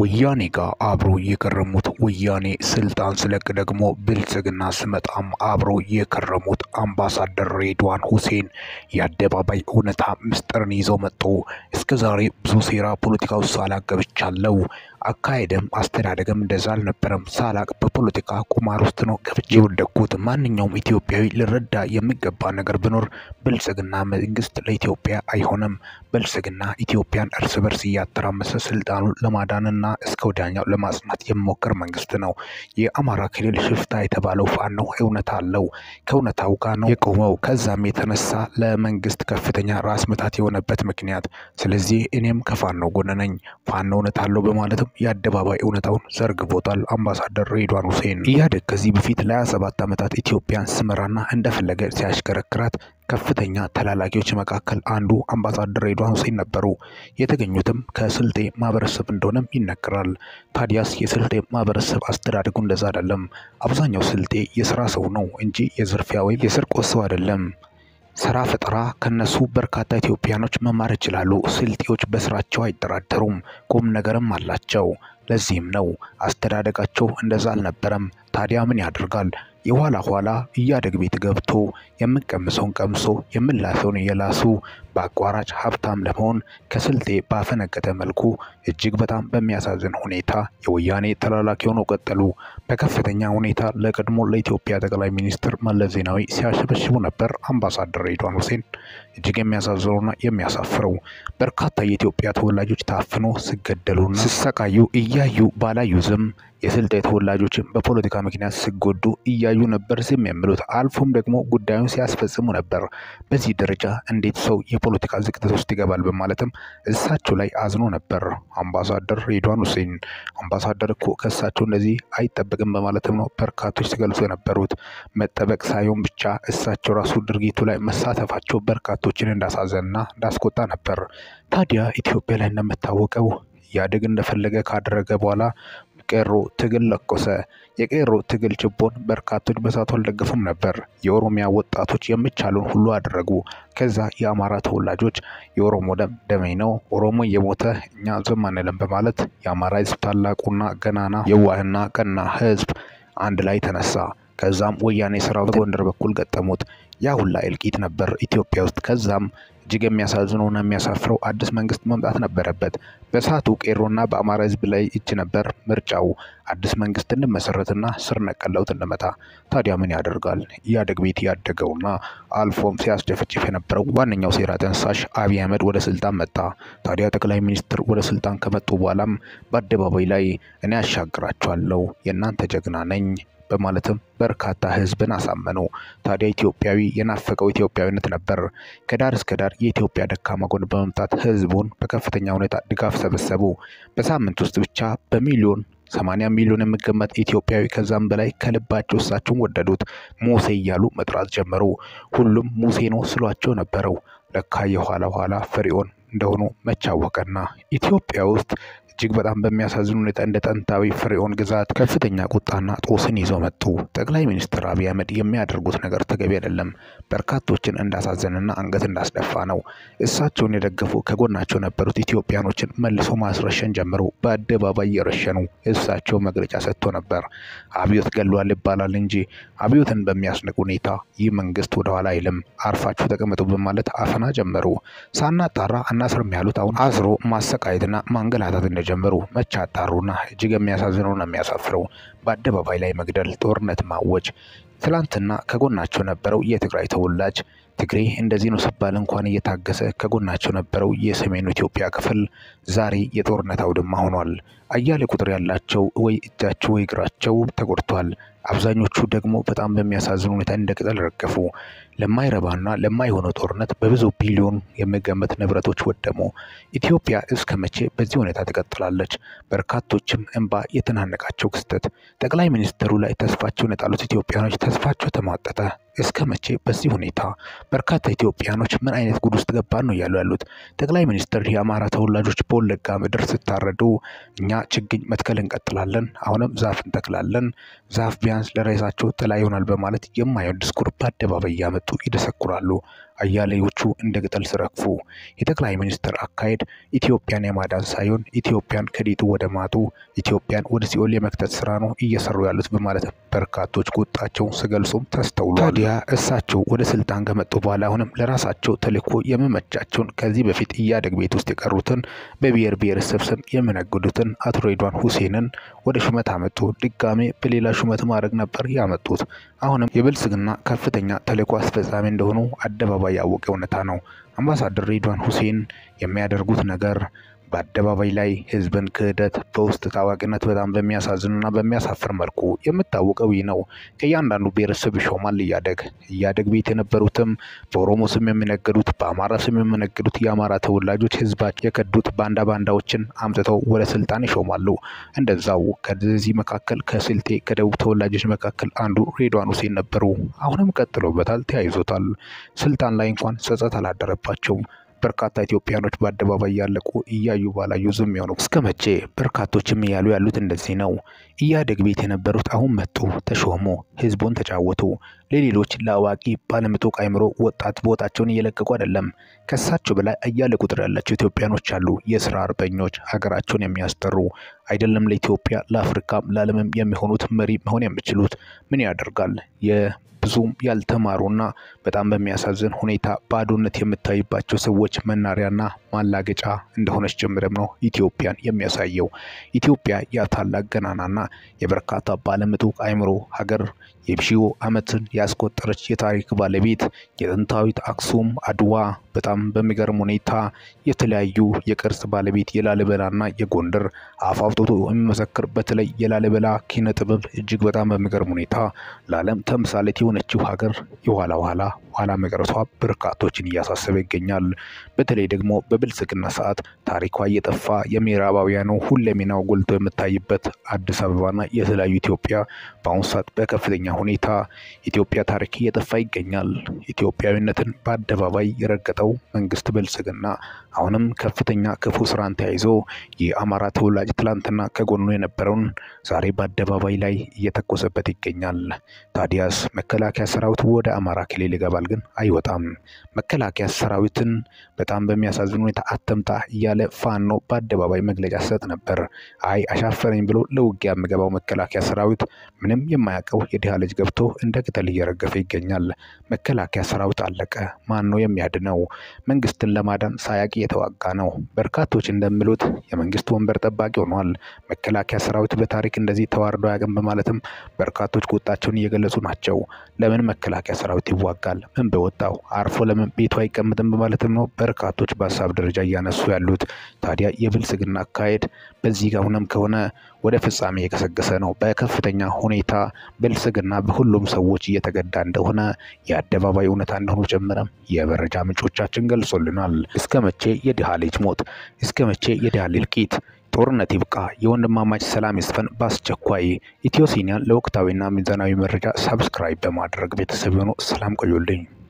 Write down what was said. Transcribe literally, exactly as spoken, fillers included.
ወያኔ ጋር አብሮ የከረሙት ወያኔ ስልጣን ስለቅ ደግሞ ብልጽግና ስመጣም አብሮ የከረሙት አምባሳደር ሬድዋን ሁሴን የአደባባይ እውነታ ምስጢርን ይዘው መጡ። እስከዛሬ ብዙ ሴራ ፖለቲካው ሳላቅ ገብቻለሁ። አካሄድም አስተዳደግም እንደዛ አልነበረም። ሳላቅ በፖለቲካ ቁማር ውስጥ ነው ገብቼ የወደቅኩት። ማንኛውም ኢትዮጵያዊ ሊረዳ የሚገባ ነገር ቢኖር ብልጽግና መንግስት ለኢትዮጵያ አይሆንም። ብልጽግና ኢትዮጵያን እርስ በርስ እያተራመሰ ስልጣኑን ለማዳንና እስከ ወዲያኛው ለማጽናት የሚሞክር መንግስት ነው። የአማራ ክልል ሽፍታ የተባለው ፋኖ እውነት አለው፣ ከእውነታው ጋር ነው የቆመው። ከዛም የተነሳ ለመንግስት ከፍተኛ ራስ ምታት የሆነበት ምክንያት። ስለዚህ እኔም ከፋኖ ጎን ነኝ። ፋኖ እውነት አለው በማለትም የአደባባይ እውነታውን ዘርግቦታል አምባሳደር ሬድዋን ሁሴን። ኢህአዴግ ከዚህ በፊት ለሃያ ሰባት ዓመታት ኢትዮጵያን ስመራና እንደፈለገ ሲያሽከረክራት ከፍተኛ ተላላኪዎች መካከል አንዱ አምባሳደር ሬድዋን ሁሴን ነበሩ። የተገኙትም ከስልጤ ማህበረሰብ እንደሆነም ይነገራል። ታዲያስ የስልጤ ማህበረሰብ አስተዳደጉ እንደዛ አይደለም። አብዛኛው ስልጤ የስራ ሰው ነው እንጂ የዝርፊያ ወይም የስርቆት ሰው አይደለም። ስራ ፈጠራ ከነሱ በርካታ ኢትዮጵያኖች መማር ይችላሉ። ስልጤዎች በስራቸው አይደራደሩም፣ ቁም ነገርም አላቸው። ለዚህም ነው አስተዳደጋቸው እንደዛ አልነበረም። ታዲያ ምን ያደርጋል? የኋላ ኋላ ኢህአዴግ ቤት ገብቶ የምንቀምሰውን ቀምሶ የምላሰውን እየላሱ በአቋራጭ ሀብታም ለመሆን ከስልጤ ባፈነገጠ መልኩ እጅግ በጣም በሚያሳዝን ሁኔታ የወያኔ ተላላኪ ሆነው ቀጠሉ። በከፍተኛ ሁኔታ ለቀድሞ ለኢትዮጵያ ጠቅላይ ሚኒስትር መለስ ዜናዊ ሲያሸበሽቡ ነበር አምባሳደር ሬድዋን ሁሴን። እጅግ የሚያሳዝነውና የሚያሳፍረው በርካታ የኢትዮጵያ ተወላጆች ታፍኖ ሲገደሉና ሲሰቃዩ እያዩ ባላዩ ዝም የስልጤ ተወላጆችን በፖለቲካ ምክንያት ሲጎዱ እያዩ ነበር ዝም የሚሉት። አልፎም ደግሞ ጉዳዩን ሲያስፈጽሙ ነበር። በዚህ ደረጃ እንዴት ሰው የፖለቲካ ዝቅጠት ውስጥ ይገባል በማለትም እሳቸው ላይ አዝኖ ነበር አምባሳደር ሬድዋን ሁሴን። አምባሳደር እኮ ከእሳቸው እንደዚህ አይጠበቅም በማለትም ነው በርካቶች ሲገልጹ የነበሩት። መጠበቅ ሳይሆን ብቻ እሳቸው ራሱ ድርጊቱ ላይ መሳተፋቸው በርካቶችን እንዳሳዘንና እንዳስቆጣ ነበር። ታዲያ ኢትዮጵያ ላይ እንደምታወቀው ኢህአዴግ እንደፈለገ ካደረገ በኋላ ቄሮ ትግል ለኮሰ። የቄሮ ትግል ችቦን በርካቶች በሳቱ አልደገፉም ነበር። የኦሮሚያ ወጣቶች የሚቻሉን ሁሉ አደረጉ። ከዛ የአማራ ተወላጆች የኦሮሞ ደም ደሜ ነው፣ ኦሮሞ የሞተ እኛ ዝም አንልም በማለት የአማራ ህዝብ ታላቁና ገናና የዋህና ቀና ህዝብ አንድ ላይ ተነሳ። ከዛም ወያኔ ሰራዊት በጎንደር በኩል ገጠሙት። ያ ሁላ እልቂት ነበር ኢትዮጵያ ውስጥ። ከዛም እጅግ የሚያሳዝነውና የሚያሳፍረው አዲስ መንግስት መምጣት ነበረበት። በሳቱ ቄሮና በአማራ ህዝብ ላይ እጅ ነበር ምርጫው አዲስ መንግስት እንመሰረትና ስር ነቀል ለውጥ እንመታ። ታዲያ ምን ያደርጋል? ኢህአዴግ ቤት ያደገውና አልፎም ሲያስጨፈጭፍ የነበረው ዋነኛው ሴራ ጠንሳሽ አብይ አህመድ ወደ ስልጣን መጣ። ታዲያ ጠቅላይ ሚኒስትር ወደ ስልጣን ከመጡ በኋላም በአደባባይ ላይ እኔ ያሻግራቸዋለሁ የእናንተ ጀግና ነኝ በማለትም በርካታ ህዝብን አሳመኑ። ታዲያ ኢትዮጵያዊ የናፈቀው ኢትዮጵያዊነት ነበር። ከዳር እስከ ዳር የኢትዮጵያ ደካማ ጎን በመምጣት ህዝቡን በከፍተኛ ሁኔታ ድጋፍ ሰበሰቡ። በሳምንት ውስጥ ብቻ በሚሊዮን ሰማንያ ሚሊዮን የሚገመት ኢትዮጵያዊ ከዛም በላይ ከልባቸው እሳቸውን ወደዱት። ሙሴ እያሉ መጥራት ጀመሩ። ሁሉም ሙሴ ነው ስሏቸው ነበረው። ለካ የኋላ ኋላ ፍሬውን እንደሆኑ መቻወቀና ኢትዮጵያ ውስጥ እጅግ በጣም በሚያሳዝን ሁኔታ እንደ ጥንታዊ ፍሬውን ግዛት ከፍተኛ ቁጣና ጦስን ይዘው መጡ። ጠቅላይ ሚኒስትር አብይ አህመድ የሚያደርጉት ነገር ተገቢ አይደለም። በርካቶችን እንዳሳዘንና አንገት እንዳስደፋ ነው። እሳቸውን የደገፉ ከጎናቸው ነበሩት ኢትዮጵያኖችን መልሶ ማስረሸን ጀመሩ። በአደባባይ የረሸኑ። እሳቸው መግለጫ ሰጥቶ ነበር። አብዮት ገሏል ይባላል እንጂ አብዮትን በሚያስንቅ ሁኔታ ይህ መንግስት ወደኋላ አይልም፣ አርፋችሁ ተቀመጡ በማለት አፈና ጀመሩ። ሳናጣራ አናስርም ያሉት አሁን አስሮ ማሰቃየትና ማንገላታት ጀመሩ። መቻጣሩና እጅግ የሚያሳዝነውና የሚያሳፍረው በአደባባይ ላይ መግደል፣ ጦርነት ማወጅ። ትላንትና ከጎናቸው ነበረው የትግራይ ተወላጅ ትግሬ እንደዚህ ነው ሲባል እንኳን እየታገሰ ከጎናቸው ነበረው የሰሜኑ ኢትዮጵያ ክፍል ዛሬ የጦርነት አውድማ ሆኗል። አያሌ ቁጥር ያላቸው ወይ እጃቸው ወይ እግራቸው ተጎድቷል። አብዛኞቹ ደግሞ በጣም በሚያሳዝን ሁኔታ እንደ ቅጠል ረገፉ። ለማይረባና ለማይሆነው ጦርነት በብዙ ቢሊዮን የሚገመት ንብረቶች ወደሙ። ኢትዮጵያ እስከ መቼ በዚህ ሁኔታ ትቀጥላለች? በርካቶችም እንባ የተናነቃቸው ክስተት። ጠቅላይ ሚኒስትሩ ላይ ተስፋቸውን የጣሉት ኢትዮጵያኖች ተስፋቸው ተሟጠጠ። እስከ መቼ በዚህ ሁኔታ? በርካታ ኢትዮጵያኖች ምን አይነት ጉድ ውስጥ ገባን ነው ያሉ ያሉት። ጠቅላይ ሚኒስትር የአማራ ተወላጆች በወለጋ ምድር ስታረዱ እኛ ችግኝ መትከል እንቀጥላለን፣ አሁንም ዛፍ እንተክላለን፣ ዛፍ ቢያንስ ለራሳቸው ጥላ ይሆናል በማለት የማይሆን ዲስኩር በአደባባይ ያመጡ ይደሰኩራሉ። አያሌዎቹ እንደ ቅጠል ሲረግፉ። የጠቅላይ ሚኒስትር አካሄድ ኢትዮጵያን የማዳን ሳይሆን ኢትዮጵያን ከዲጡ ወደ ማጡ፣ ኢትዮጵያን ወደ ሲኦል የመክተት ስራ ነው እየሰሩ ያሉት በማለት በርካቶች ቁጣቸውን ሲገልጹም ተስተውሏል። ታዲያ እሳቸው ወደ ስልጣን ከመጡ በኋላ አሁንም ለራሳቸው ተልዕኮ የሚመቻቸውን ከዚህ በፊት ኢህአዴግ ቤት ውስጥ የቀሩትን በብሔር ብሔረሰብ ስም የሚነግዱትን አቶ ሬድዋን ሁሴንን ወደ ሹመት አመጡ። ድጋሜ በሌላ ሹመት ማድረግ ነበር ያመጡት። አሁንም የብልጽግና ከፍተኛ ተልዕኮ አስፈጻሚ እንደሆኑ አደባባይ ያወቀ እውነታ ነው። አምባሳደር ሬድዋን ሁሴን የሚያደርጉት ነገር በአደባባይ ላይ ህዝብን ክህደት በውስጥ ታዋቂነት በጣም በሚያሳዝንና በሚያሳፍር መልኩ የምታወቀው ይህ ነው። ከእያንዳንዱ ብሔረሰብ ይሾማል ኢህአዴግ። ኢህአዴግ ቤት የነበሩትም በኦሮሞ ስም የሚነገዱት፣ በአማራ ስም የሚነገዱት የአማራ ተወላጆች ህዝባቸው የከዱት ባንዳ ባንዳዎችን አምጥተው ወደ ስልጣን ይሾማሉ። እንደዛው ከዚህ መካከል ከስልጤ ከደቡብ ተወላጆች መካከል አንዱ ሬድዋን ሁሴን ነበሩ። አሁንም ቀጥሎበታል፣ ተያይዞታል። ስልጣን ላይ እንኳን ጸጸት አላደረባቸውም። በርካታ ኢትዮጵያኖች በአደባባይ ያለቁ እያዩ ባላዩ ዝም የሆኑ እስከ መቼ? በርካቶችም እያሉ ያሉት እንደዚህ ነው። ኢህአዴግ ቤት የነበሩት አሁን መጡ፣ ተሾሙ፣ ህዝቡን ተጫወቱ። ለሌሎች ለአዋቂ ባለምጡቅ አይምሮ ወጣት ቦታቸውን እየለቀቁ አይደለም። ከሳቸው በላይ አያሌ ቁጥር ያላቸው ኢትዮጵያኖች አሉ፣ የስራ አርበኞች ሀገራቸውን የሚያስጠሩ አይደለም ለኢትዮጵያ ለአፍሪካም ለዓለምም የሚሆኑት መሪ መሆን የሚችሉት። ምን ያደርጋል ብዙም ያልተማሩና በጣም በሚያሳዝን ሁኔታ ባዶነት የምታይባቸው ሰዎች መናሪያና ማላገጫ እንደሆነች ጀምረም ነው ኢትዮጵያን የሚያሳየው። ኢትዮጵያ ያ ታላቅ ገናናና የበርካታ ባለምጡቅ አይምሮ ሀገር የሺው ዓመትን ያስቆጠረች የታሪክ ባለቤት የጥንታዊት አክሱም፣ አድዋ በጣም በሚገርም ሁኔታ የተለያዩ የቅርስ ባለቤት የላሊበላና የጎንደር አፍ አውጥቶ የሚመሰክር በተለይ የላሊበላ ኪነ ጥበብ እጅግ በጣም በሚገርም ሁኔታ ለዓለም ተምሳሌት የሆነችው ሀገር የኋላ ኋላ ኋላ መቅረቷ በርካቶችን እያሳሰበ ይገኛል። በተለይ ደግሞ በብልጽግና ሰዓት ታሪኳ እየጠፋ የምዕራባውያኑ ሁለሜናው ጎልቶ የምታይበት አዲስ አበባና የተለያዩ ኢትዮጵያ በአሁኑ ሰዓት በከፍተኛ ሁኔታ ኢትዮጵያ ታሪክ እየጠፋ ይገኛል። ኢትዮጵያዊነትን በአደባባይ የረገጠው መንግስት ብልጽግና አሁንም ከፍተኛ ክፉ ስራን ተያይዞ የአማራ ተወላጅ ትላንትና ከጎኑ የነበረውን ዛሬ በአደባባይ ላይ እየተኮሰበት ይገኛል። ታዲያስ መከላከያ ሰራዊት ወደ አማራ ክልል ይገባል ግን አይወጣም። መከላከያ ሰራዊትን በጣም በሚያሳዝን ሁኔታ አተምታ እያለ ፋኖ በአደባባይ መግለጫ ሰጥ ነበር። አይ አሻፈረኝ ብሎ ለውጊያ የሚገባው መከላከያ ሰራዊት ምንም የማያውቀው የድሃ ልጅ ገብቶ እንደ ቅጠል እየረገፈ ይገኛል። መከላከያ ሰራዊት አለቀ። ማን ነው የሚያድነው? መንግስትን ለማዳን ሳያቅ የተዋጋ ነው። በርካቶች እንደሚሉት የመንግስት ወንበር ጠባቂ ሆኗል። መከላከያ ሰራዊት በታሪክ እንደዚህ ተዋርዶ ያገም በማለትም በርካቶች ቁጣቸውን እየገለጹ ናቸው። ለምን መከላከያ ሰራዊት ይዋጋል? ምን በወጣው አርፎ ለምን ቤቱ አይቀመጥም? በማለትም ነው በርካቶች በሀሳብ ደረጃ እያነሱ ያሉት። ታዲያ የብልጽግና አካሄድ በዚህ ጋውንም ከሆነ ወደ ፍጻሜ የገሰገሰ ነው። በከፍተኛ ሁኔታ ብልጽግና በሁሉም ሰዎች እየተገዳ እንደሆነ የአደባባይ እውነታ እንደሆነ ጀምረም የመረጃ ምንጮቻችን ገልጾልናል። እስከ መቼ የድሃ ልጅ ሞት? እስከ መቼ የድሃ ልጅ እልቂት? ጦርነት ይብቃ፣ የወንድማማች ሰላም ይስፈን በአስቸኳይ። ኢትዮ ሲኒያን ለወቅታዊና ሚዛናዊ መረጃ ሰብስክራይብ በማድረግ ቤተሰብ ሆኖ ሰላም ቆዩልኝ።